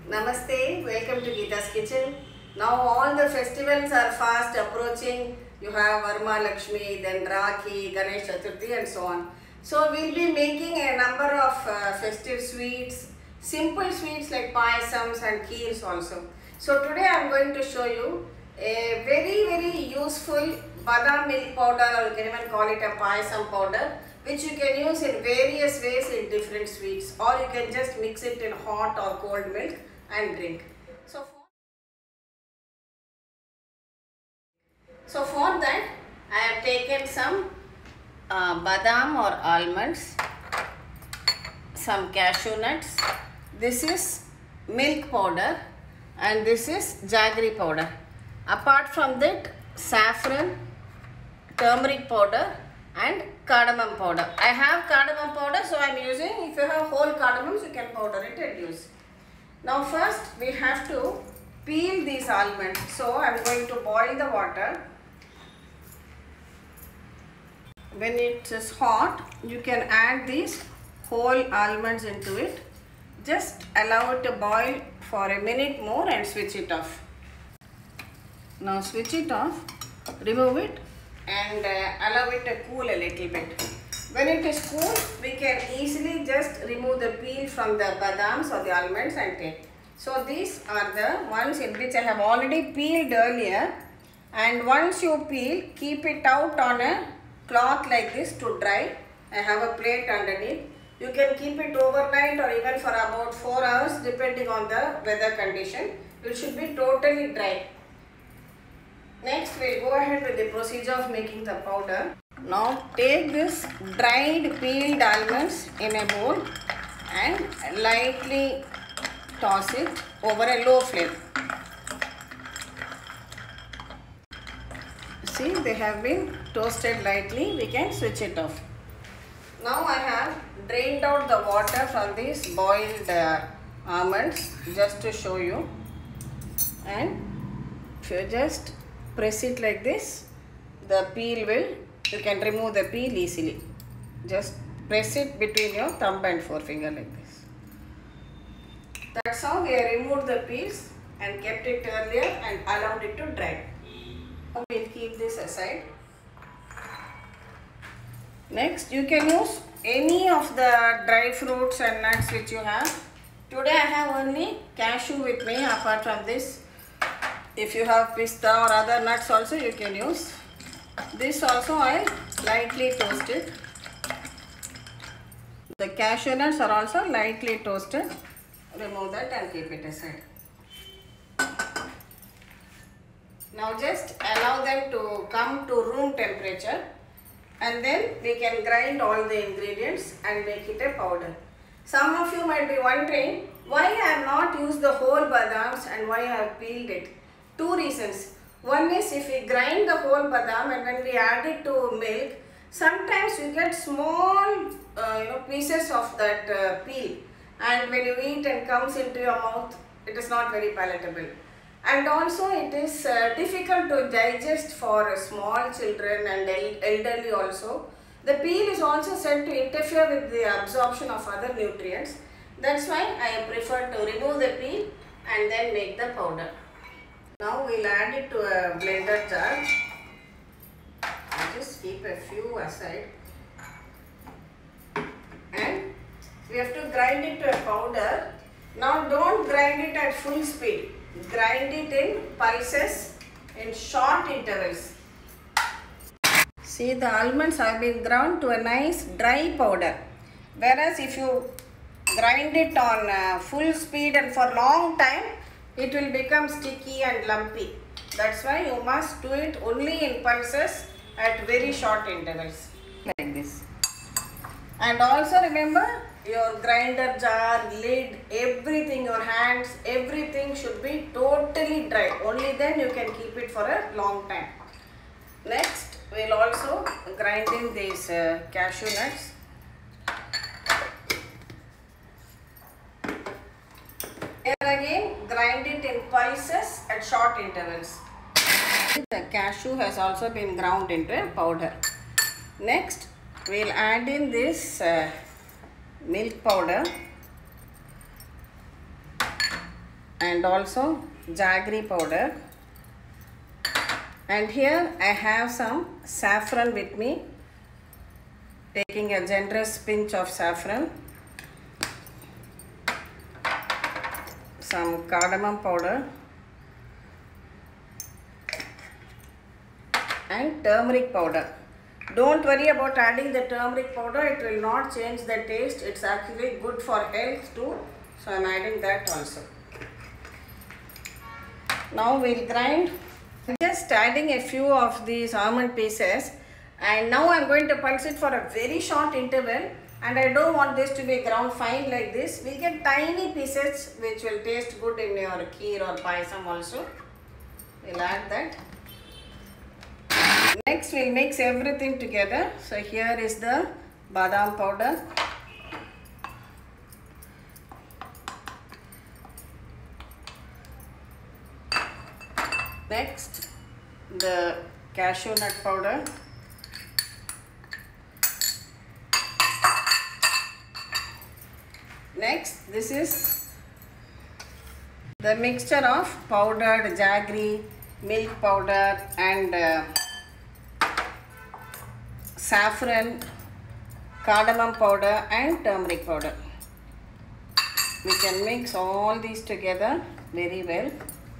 Namaste, welcome to Geeta's Kitchen. Now all the festivals are fast approaching. You have Varma Lakshmi, then Rakhi, Ganesh Chaturthi and so on. So we'll be making a number of festive sweets, simple sweets like payasams and kheers also. So today I am going to show you a very useful badam milk powder, or you can even call it a payasam powder, which you can use in various ways in different sweets, or you can just mix it in hot or cold milk and drink. So for that I have taken some badam or almonds, some cashew nuts, this is milk powder, and this is jaggery powder. Apart from that, saffron, turmeric powder and cardamom powder. I have cardamom powder, so I am using. If you have whole cardamoms, you can powder it and use. Now first we have to peel these almonds. So I am going to boil the water. When it is hot, you can add these whole almonds into it. Just allow it to boil for a minute more and switch it off. Now switch it off, remove it and allow it to cool a little bit. When it is cool, we can easily just remove the peel from the badams or the almonds and take. So these are the ones in which I have already peeled earlier, and once you peel, keep it out on a cloth like this to dry. I have a plate underneath. You can keep it overnight or even for about 4 hours depending on the weather condition. It should be totally dry. Next, we will go ahead with the procedure of making the powder. Now take this dried peeled almonds in a bowl and lightly toss it over a low flame. See, they have been toasted lightly. We can switch it off. Now I have drained out the water from these boiled almonds just to show you. And if you just press it like this, the peel you can remove the peel easily. Just press it between your thumb and forefinger like this. That's how we have removed the peels and kept it earlier and allowed it to dry. Now we'll keep this aside. Next, you can use any of the dry fruits and nuts which you have. Today I have only cashew with me. Apart from this, if you have pista or other nuts also you can use. This also I lightly toasted. The cashew nuts are also lightly toasted. Remove that and keep it aside. Now just allow them to come to room temperature, and then we can grind all the ingredients and make it a powder. Some of you might be wondering why I have not used the whole badams and why I have peeled it. Two reasons. One is, if we grind the whole badam and when we add it to milk, sometimes you get small pieces of that peel, and when you eat and comes into your mouth, it is not very palatable. And also it is difficult to digest for small children and elderly also. The peel is also said to interfere with the absorption of other nutrients. That's why I prefer to remove the peel and then make the powder. Now we'll add it to a blender jar. I'll just keep a few aside. And we have to grind it to a powder. Now don't grind it at full speed. Grind it in pulses in short intervals. See, the almonds have been ground to a nice dry powder. Whereas if you grind it on full speed and for long time, it will become sticky and lumpy. That's why you must do it only in pulses at very short intervals like this. And also remember, your grinder jar, lid, everything, your hands, everything should be totally dry. Only then you can keep it for a long time. Next, we'll also grind in these cashew nuts. Here again, grind it in pulses at short intervals. The cashew has also been ground into a powder. Next, we'll add in this milk powder. and also jaggery powder. And here I have some saffron with me, taking a generous pinch of saffron, some cardamom powder and turmeric powder. Don't worry about adding the turmeric powder, it will not change the taste. It's actually good for health too. So I am adding that also. Now we'll grind. I'm just adding a few of these almond pieces, and now I'm going to pulse it for a very short interval, and I don't want this to be ground fine like this. We get tiny pieces which will taste good in your kheer or payasam also. We'll add that. Next we'll mix everything together. So here is the badam powder. Next, the cashew nut powder. Next, this is the mixture of powdered jaggery, milk powder and saffron, cardamom powder and turmeric powder. We can mix all these together very well.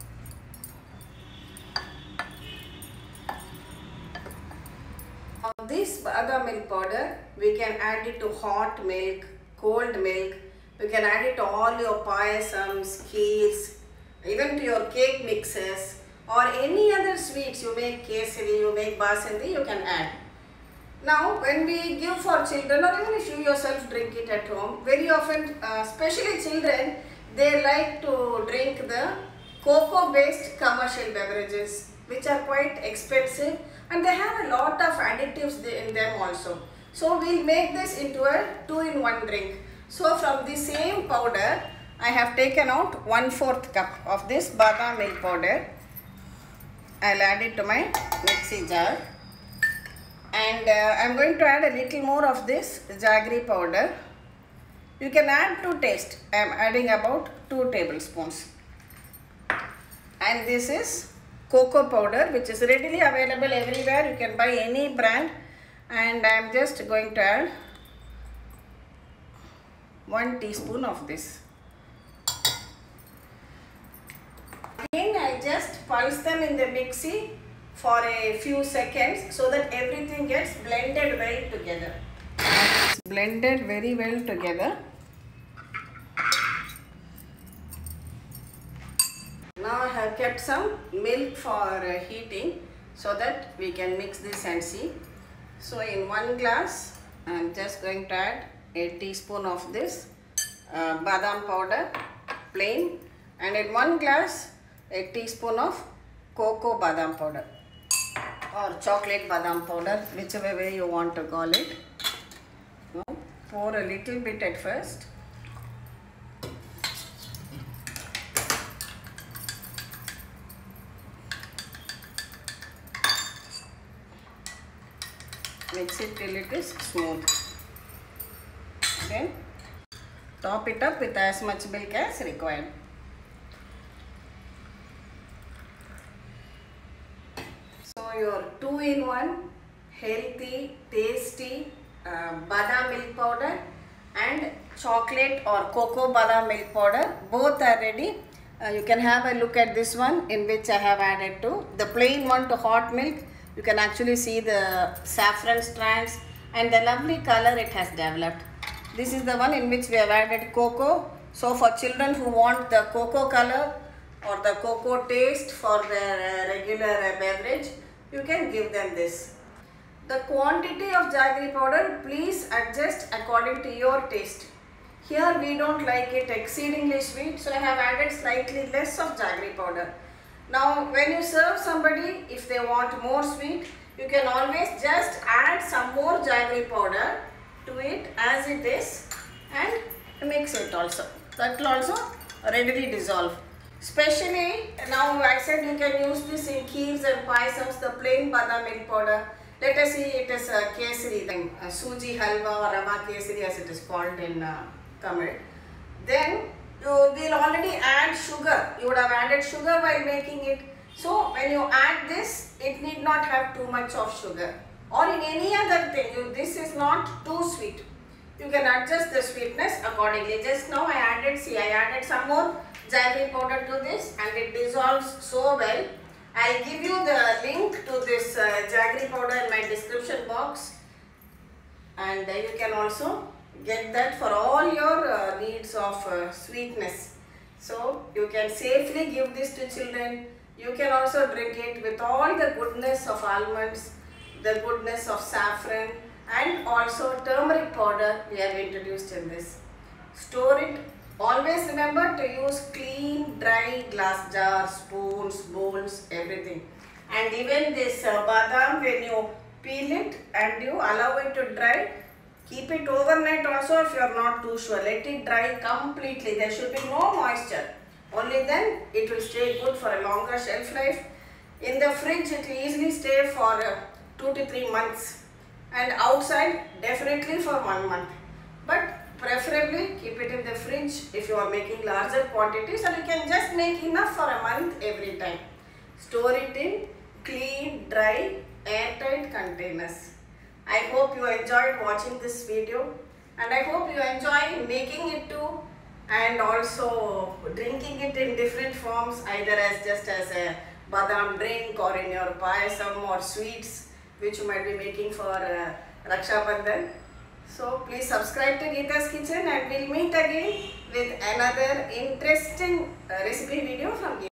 Now this badam milk powder, we can add it to hot milk, cold milk. We can add it to all your payasams, kheers, even to your cake mixes or any other sweets. You make kesari, you make basandi, you can add. Now when we give for children, or even if you yourself drink it at home, very often, especially children, they like to drink the cocoa based commercial beverages, which are quite expensive and they have a lot of additives in them also. So we'll make this into a 2-in-1 drink. So from the same powder, I have taken out 1/4 cup of this badam milk powder. I'll add it to my mixie jar. And I'm going to add a little more of this jaggery powder. You can add to taste. I'm adding about 2 tablespoons. And this is cocoa powder, which is readily available everywhere. You can buy any brand. And I'm just going to add 1 teaspoon of this. Again, I just pulse them in the mixie for a few seconds so that everything gets blended well together. It's blended very well together. Now I have kept some milk for heating so that we can mix this and see. So in 1 glass, I am just going to add a teaspoon of this badam powder, plain, and in 1 glass, a teaspoon of cocoa badam powder or chocolate badam powder, whichever way you want to call it. Now, pour a little bit at first. Mix it till it is smooth. Then top it up with as much milk as required. So your 2-in-1 healthy, tasty badam milk powder and chocolate or cocoa badam milk powder, both are ready. You can have a look at this one, in which I have added to the plain one to hot milk. You can actually see the saffron strands and the lovely color it has developed. This is the one in which we have added cocoa. So for children who want the cocoa color or the cocoa taste for their regular beverage, you can give them this. The quantity of jaggery powder, please adjust according to your taste. Here we don't like it exceedingly sweet, so I have added slightly less of jaggery powder. Now when you serve somebody, if they want more sweet, you can always just add some more jaggery powder to it as it is and mix it also. That will also readily dissolve. Especially now I said you can use this in kheers and payasams, the plain badam milk powder. Let us see, it is a kesari, suji halwa or rava kesari as it is called in Tamil. Then we will already add sugar sugar. You would have added sugar while making it. So when you add this, it need not have too much of sugar. Or in any other thing, this is not too sweet. You can adjust the sweetness accordingly. Just now I added some more jaggery powder to this and it dissolves so well. I'll give you the link to this jaggery powder in my description box, and you can also get that for all your needs of sweetness. So you can safely give this to children. You can also drink it with all the goodness of almonds, the goodness of saffron, and also turmeric powder we have introduced in this. Store it. Always remember to use clean, dry glass jars, spoons, bowls, everything. And even this badam, when you peel it and you allow it to dry, keep it overnight also if you are not too sure. Let it dry completely. There should be no moisture. Only then it will stay good for a longer shelf life. In the fridge, it will easily stay for 2 to 3 months. And outside, definitely for 1 month. But preferably keep it in the fridge if you are making larger quantities, or you can just make enough for a month every time. Store it in clean, dry, airtight containers. I hope you enjoyed watching this video, and I hope you enjoy making it too, and also drinking it in different forms, either as just as a badam drink or in your payasam or sweets which you might be making for Raksha Bandhan. So please subscribe to Geeta's Kitchen, and we'll meet again with another interesting recipe video from Geeta.